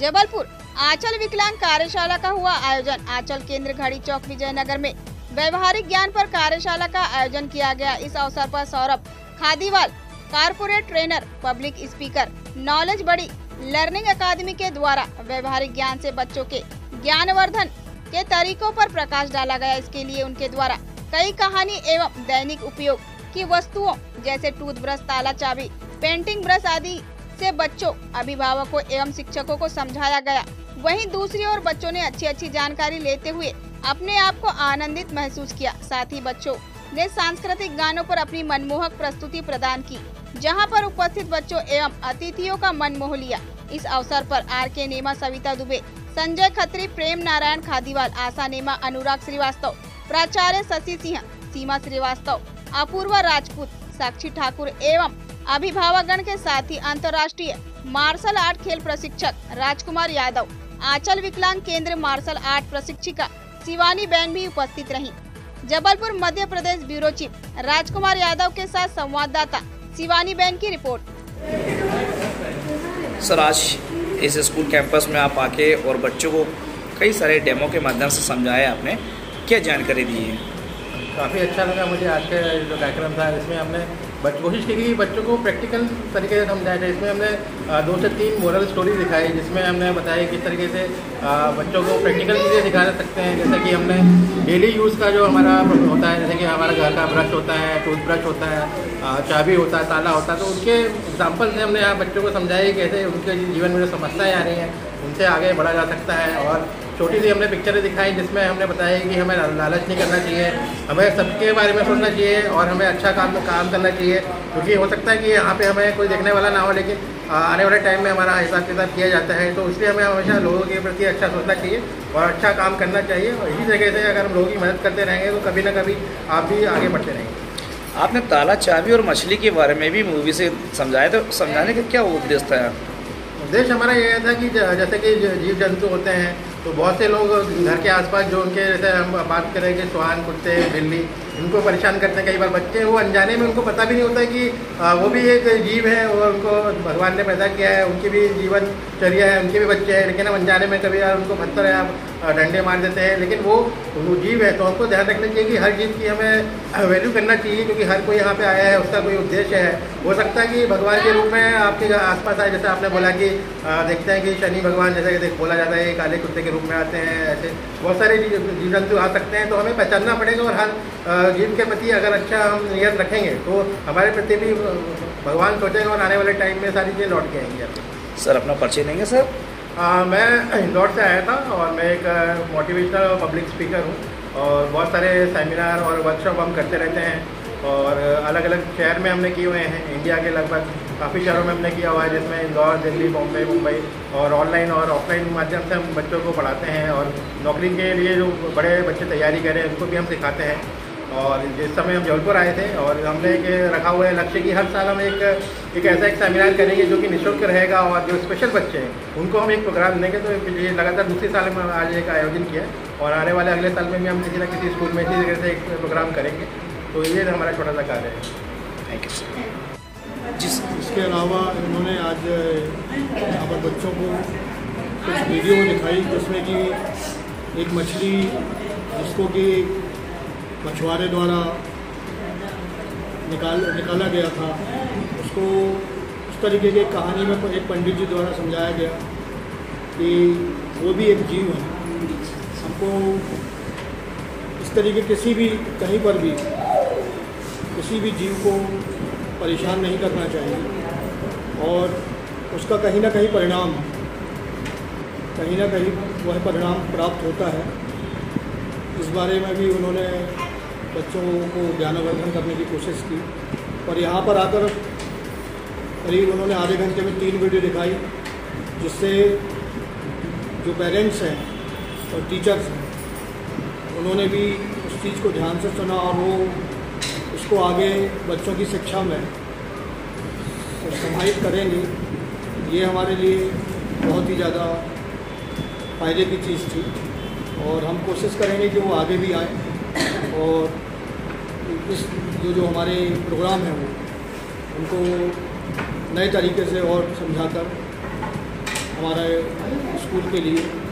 जबलपुर आंचल विकलांग कार्यशाला का हुआ आयोजन। आंचल केंद्र घड़ी चौक विजयनगर में व्यवहारिक ज्ञान पर कार्यशाला का आयोजन किया गया। इस अवसर पर Saurabh Khadiwal, corporate trainer, public speaker, knowledge बड़ी लर्निंग अकादमी के द्वारा व्यवहारिक ज्ञान से बच्चों के ज्ञानवर्धन के तरीकों पर प्रकाश डाला गया। इसके लिए उनके द्वारा कई कहानी एवं दैनिक उपयोग की वस्तुओं जैसे टूथब्रश, ताला चाबी, पेंटिंग ब्रश आदि से बच्चों, अभिभावकों एवं शिक्षकों को समझाया गया। वहीं दूसरी ओर बच्चों ने अच्छी जानकारी लेते हुए अपने आप को आनंदित महसूस किया। साथ ही बच्चों ने सांस्कृतिक गानों पर अपनी मनमोहक प्रस्तुति प्रदान की, जहां पर उपस्थित बच्चों एवं अतिथियों का मन मोह लिया। इस अवसर पर आर.के. नेमा, सविता दुबे, संजय खत्री, प्रेम नारायण खादीवाल, आशा नेमा, अनुराग श्रीवास्तव, प्राचार्य शशि सिंह, सीमा श्रीवास्तव, अपूर्वा राजपूत, साक्षी ठाकुर एवं अभिभावकगण के साथ ही अंतर्राष्ट्रीय मार्शल आर्ट खेल प्रशिक्षक राजकुमार यादव, आंचल विकलांग केंद्र मार्शल आर्ट प्रशिक्षिका शिवानी बहन भी उपस्थित रहीं। जबलपुर मध्य प्रदेश ब्यूरो चीफ राजकुमार यादव के साथ संवाददाता शिवानी बहन की रिपोर्ट। सर, आज इस स्कूल कैंपस में आप आके और बच्चों को कई सारे डेमो के माध्यम से समझाया, आपने क्या जानकारी दी है? काफ़ी अच्छा लगा मुझे आज का जो कार्यक्रम था। इसमें हमने कोशिश की कि बच्चों को प्रैक्टिकल तरीके से समझाया जाए। इसमें हमने 2 से 3 मोरल स्टोरी दिखाई, जिसमें हमने बताया किस तरीके से बच्चों को प्रैक्टिकल चीज़ें सिखा सकते हैं। जैसे कि हमने डेली यूज़ का जो हमारा होता है, जैसे कि हमारा घर का ब्रश होता है, टूथब्रश होता है, चाबी होता है, ताला होता है, तो उनके एग्जाम्पल से हमने यहाँ बच्चों को समझाया कैसे उनके जीवन में जो समस्याएँ आ रही हैं उनसे आगे बढ़ा जा सकता है। और छोटी सी हमने पिक्चरें दिखाई, जिसमें हमने बताया कि हमें लालच नहीं करना चाहिए, हमें सबके बारे में सोचना चाहिए और हमें अच्छा काम करना चाहिए। क्योंकि हो सकता है कि यहाँ पे हमें कोई देखने वाला ना हो, लेकिन आने वाले टाइम में हमारा हिसाब किताब किया जाता है, तो इसलिए हमें हमेशा लोगों के प्रति अच्छा सोचना चाहिए और अच्छा काम करना चाहिए। और इसी तरीके से अगर हम लोगों की मदद करते रहेंगे तो कभी ना कभी आप भी आगे बढ़ते रहेंगे। आपने ताला, चाबी और मछली के बारे में भी मूवी से समझाया, तो समझाने का क्या उद्देश्य था? उद्देश्य हमारा यह था कि जैसे कि जीव जंतु होते हैं, तो बहुत से लोग घर के आसपास जो उनके, जैसे हम बात करें कि श्वान, कुत्ते, बिल्ली, इनको परेशान करते हैं। कई बार बच्चे वो अनजाने में, उनको पता भी नहीं होता कि वो भी एक जीव है और उनको भगवान ने पैदा किया है, उनकी भी जीवनचर्या है, उनके भी बच्चे हैं। लेकिन हम अनजाने में कभी यार उनको पत्थर या डंडे मार देते हैं, लेकिन वो जीव है। तो हमको ध्यान रखना चाहिए कि हर जीव की हमें वैल्यू करना चाहिए, क्योंकि हर कोई यहाँ पे आया है, उसका कोई उद्देश्य है। हो सकता है कि भगवान के रूप में आपके आसपास आए, जैसे आपने बोला कि देखते हैं कि शनि भगवान जैसे बोला जाता है काले कुत्ते के रूप में आते हैं, ऐसे बहुत सारे जीव जंतु आ सकते हैं। तो हमें पहचानना पड़ेगा और हर जीव के प्रति अगर अच्छा हम नियत रखेंगे तो हमारे प्रति भी भगवान सोचेंगे और आने वाले टाइम में सारी चीज़ें लौट के आएंगी। सर, अपना परिचय देंगे सर? मैं इंदौर से आया था और मैं एक मोटिवेशनल पब्लिक स्पीकर हूँ और बहुत सारे सेमिनार और वर्कशॉप हम करते रहते हैं और अलग अलग शहर में हमने किए हुए हैं। इंडिया के लगभग काफ़ी शहरों में हमने किया हुआ है, जिसमें इंदौर, दिल्ली, बॉम्बे, मुंबई, और ऑनलाइन और ऑफलाइन माध्यम से हम बच्चों को पढ़ाते हैं। और नौकरी के लिए जो बड़े बच्चे तैयारी करें उनको भी हम सिखाते हैं। और जिस समय हम जबलपुर आए थे और हमने एक रखा हुआ है लक्ष्य कि हर साल हम एक ऐसा एक सेमिनार करेंगे जो कि निःशुल्क रहेगा और जो स्पेशल बच्चे हैं उनको हम एक प्रोग्राम देंगे। तो ये लगातार दूसरी साल में आज एक आयोजन किया और आने वाले अगले साल में भी हम किसी न किसी स्कूल में इसी तरह से एक प्रोग्राम करेंगे। तो ये हमारा छोटा सा कार्य है। Thank you sir. इसके अलावा इन्होंने आज यहाँ पर बच्चों को कुछ वीडियो दिखाई, जिसमें कि एक मछली जिसको कि मछुआरे द्वारा निकाला गया था, उसको उस तरीके की कहानी में एक पंडित जी द्वारा समझाया गया कि वो भी एक जीव है। हमको इस तरीके किसी भी कहीं पर भी किसी भी जीव को परेशान नहीं करना चाहिए और उसका कहीं ना कहीं परिणाम, कहीं ना कहीं वह परिणाम प्राप्त होता है। इस बारे में भी उन्होंने बच्चों को ज्ञानवर्धन करने की कोशिश की और यहाँ पर आकर करीब उन्होंने आधे घंटे में 3 वीडियो दिखाई, जिससे जो पेरेंट्स हैं और टीचर्स हैं उन्होंने भी उस चीज़ को ध्यान से सुना और वो उसको आगे बच्चों की शिक्षा में समाहित करेंगे। ये हमारे लिए बहुत ही ज़्यादा फ़ायदे की चीज़ थी और हम कोशिश करेंगे कि वो आगे भी आए और इस जो हमारे प्रोग्राम हैं वो उनको नए तरीके से और समझाकर हमारे स्कूल के लिए